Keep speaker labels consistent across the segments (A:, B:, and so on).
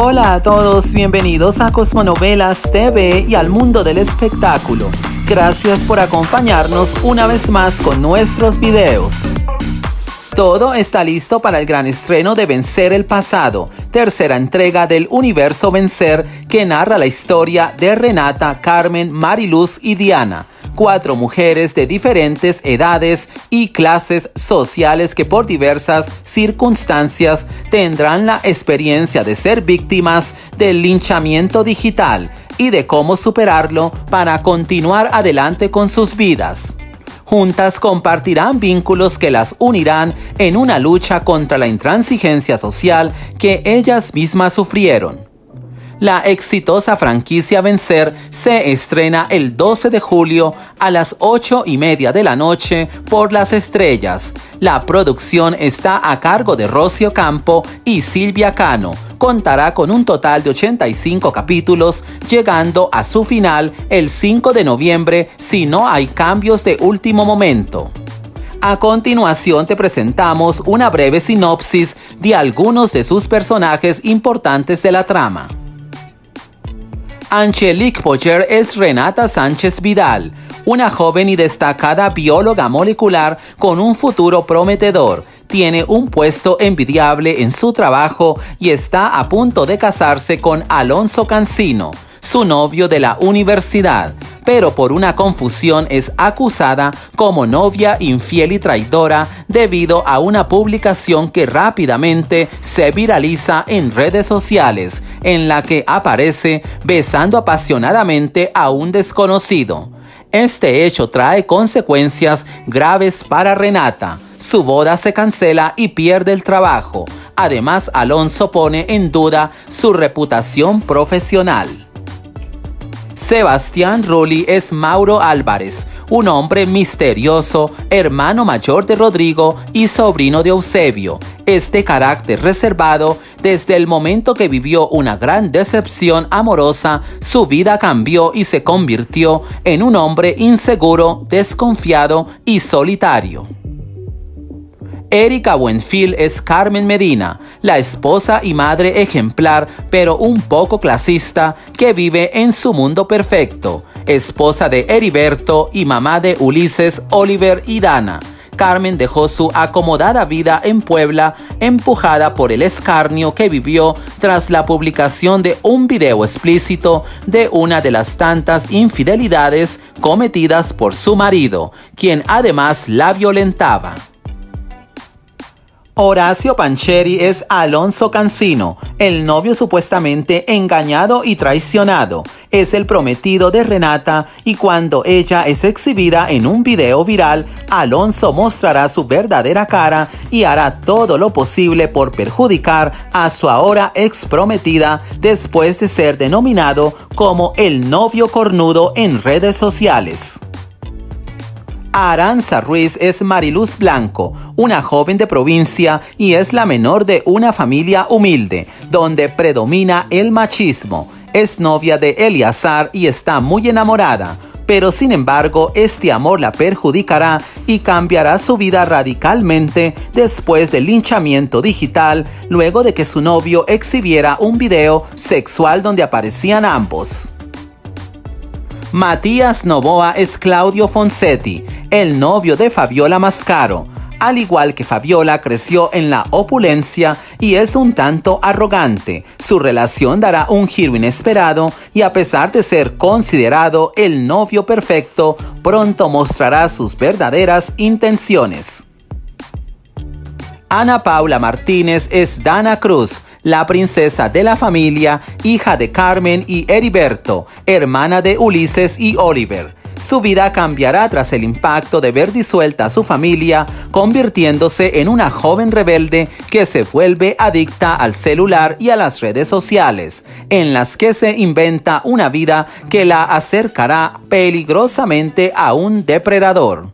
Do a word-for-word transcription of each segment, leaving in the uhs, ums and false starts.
A: Hola a todos, bienvenidos a Cosmonovelas T V y al mundo del espectáculo. Gracias por acompañarnos una vez más con nuestros videos. Todo está listo para el gran estreno de Vencer el Pasado, tercera entrega del universo Vencer, que narra la historia de Renata, Carmen, Mariluz y Diana, cuatro mujeres de diferentes edades y clases sociales que por diversas circunstancias tendrán la experiencia de ser víctimas del linchamiento digital y de cómo superarlo para continuar adelante con sus vidas. Juntas compartirán vínculos que las unirán en una lucha contra la intransigencia social que ellas mismas sufrieron. La exitosa franquicia Vencer se estrena el doce de julio a las ocho y media de la noche por Las Estrellas. La producción está a cargo de Rocío Campo y Silvia Cano. Contará con un total de ochenta y cinco capítulos, llegando a su final el cinco de noviembre si no hay cambios de último momento. A continuación te presentamos una breve sinopsis de algunos de sus personajes importantes de la trama. Angelique Boyer es Renata Sánchez Vidal, una joven y destacada bióloga molecular con un futuro prometedor. Tiene un puesto envidiable en su trabajo y está a punto de casarse con Alonso Cancino, su novio de la universidad, pero por una confusión es acusada como novia infiel y traidora debido a una publicación que rápidamente se viraliza en redes sociales, en la que aparece besando apasionadamente a un desconocido. Este hecho trae consecuencias graves para Renata. Su boda se cancela y pierde el trabajo. Además, Alonso pone en duda su reputación profesional. Sebastián Rulli es Mauro Álvarez, un hombre misterioso, hermano mayor de Rodrigo y sobrino de Eusebio. Es de carácter reservado. Desde el momento que vivió una gran decepción amorosa, su vida cambió y se convirtió en un hombre inseguro, desconfiado y solitario. Erika Buenfil es Carmen Medina, la esposa y madre ejemplar, pero un poco clasista, que vive en su mundo perfecto. Esposa de Heriberto y mamá de Ulises, Oliver y Dana. Carmen dejó su acomodada vida en Puebla, empujada por el escarnio que vivió tras la publicación de un video explícito de una de las tantas infidelidades cometidas por su marido, quien además la violentaba. Horacio Pancheri es Alonso Cancino, el novio supuestamente engañado y traicionado. Es el prometido de Renata y cuando ella es exhibida en un video viral, Alonso mostrará su verdadera cara y hará todo lo posible por perjudicar a su ahora ex prometida después de ser denominado como el novio cornudo en redes sociales. Aranza Ruiz es Mariluz Blanco, una joven de provincia y es la menor de una familia humilde, donde predomina el machismo. Es novia de Eleazar y está muy enamorada, pero sin embargo este amor la perjudicará y cambiará su vida radicalmente después del linchamiento digital, luego de que su novio exhibiera un video sexual donde aparecían ambos. Matías Novoa es Claudio Fonsetti, el novio de Fabiola Mascaro. Al igual que Fabiola, creció en la opulencia y es un tanto arrogante. Su relación dará un giro inesperado y a pesar de ser considerado el novio perfecto, pronto mostrará sus verdaderas intenciones. Ana Paula Martínez es Dana Cruz, la princesa de la familia, hija de Carmen y Heriberto, hermana de Ulises y Oliver. Su vida cambiará tras el impacto de ver disuelta a su familia, convirtiéndose en una joven rebelde que se vuelve adicta al celular y a las redes sociales, en las que se inventa una vida que la acercará peligrosamente a un depredador.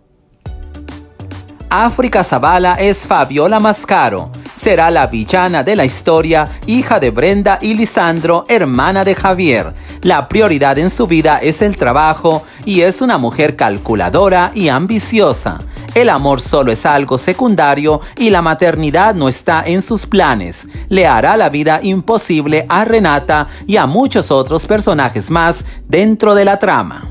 A: África Zavala es Fabiola Mascaro. Será la villana de la historia, hija de Brenda y Lisandro, hermana de Javier. La prioridad en su vida es el trabajo y es una mujer calculadora y ambiciosa. El amor solo es algo secundario y la maternidad no está en sus planes. Le hará la vida imposible a Renata y a muchos otros personajes más dentro de la trama.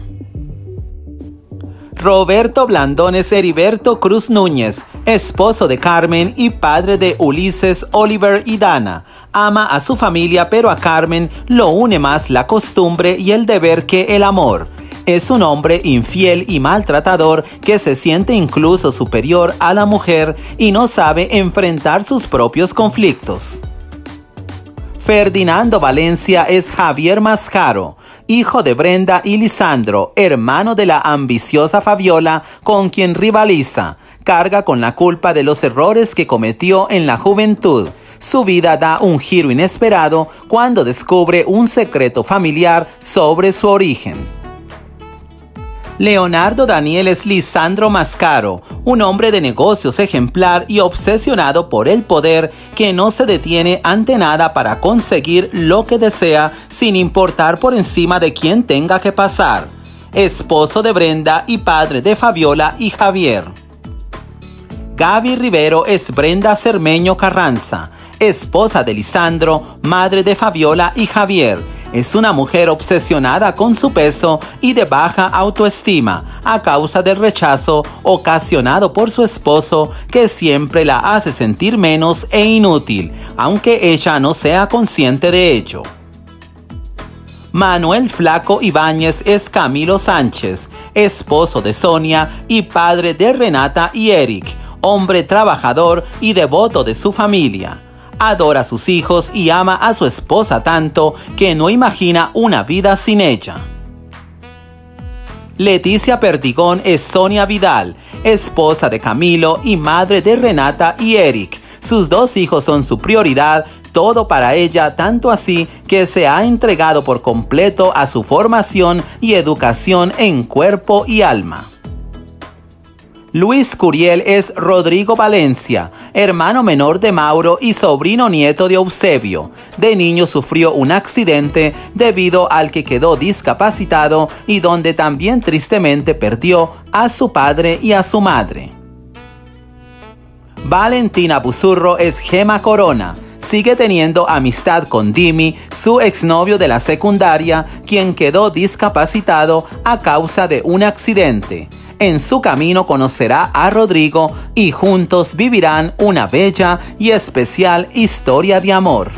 A: Roberto Blandones Heriberto Cruz Núñez, esposo de Carmen y padre de Ulises, Oliver y Dana. Ama a su familia, pero a Carmen lo une más la costumbre y el deber que el amor. Es un hombre infiel y maltratador que se siente incluso superior a la mujer y no sabe enfrentar sus propios conflictos. Ferdinando Valencia es Javier Mascaro, hijo de Brenda y Lisandro, hermano de la ambiciosa Fabiola, con quien rivaliza. Carga con la culpa de los errores que cometió en la juventud. Su vida da un giro inesperado cuando descubre un secreto familiar sobre su origen. Leonardo Daniel es Lisandro Mascaro, un hombre de negocios ejemplar y obsesionado por el poder que no se detiene ante nada para conseguir lo que desea sin importar por encima de quién tenga que pasar. Esposo de Brenda y padre de Fabiola y Javier. Gaby Rivero es Brenda Cermeño Carranza, esposa de Lisandro, madre de Fabiola y Javier. Es una mujer obsesionada con su peso y de baja autoestima a causa del rechazo ocasionado por su esposo, que siempre la hace sentir menos e inútil, aunque ella no sea consciente de ello. Manuel Flaco Ibáñez es Camilo Sánchez, esposo de Sonia y padre de Renata y Eric, hombre trabajador y devoto de su familia. Adora a sus hijos y ama a su esposa tanto que no imagina una vida sin ella. Leticia Perdigón es Sonia Vidal, esposa de Camilo y madre de Renata y Eric. Sus dos hijos son su prioridad, todo para ella, tanto así que se ha entregado por completo a su formación y educación en cuerpo y alma. Luis Curiel es Rodrigo Valencia, hermano menor de Mauro y sobrino nieto de Eusebio. De niño sufrió un accidente debido al que quedó discapacitado y donde también tristemente perdió a su padre y a su madre. Valentina Buzurro es Gema Corona. Sigue teniendo amistad con Dimi, su exnovio de la secundaria, quien quedó discapacitado a causa de un accidente. En su camino conocerá a Rodrigo y juntos vivirán una bella y especial historia de amor.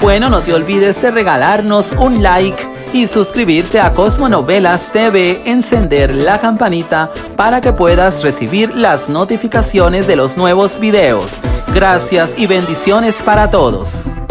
A: Bueno, no te olvides de regalarnos un like y suscribirte a Cosmonovelas T V, encender la campanita para que puedas recibir las notificaciones de los nuevos videos. Gracias y bendiciones para todos.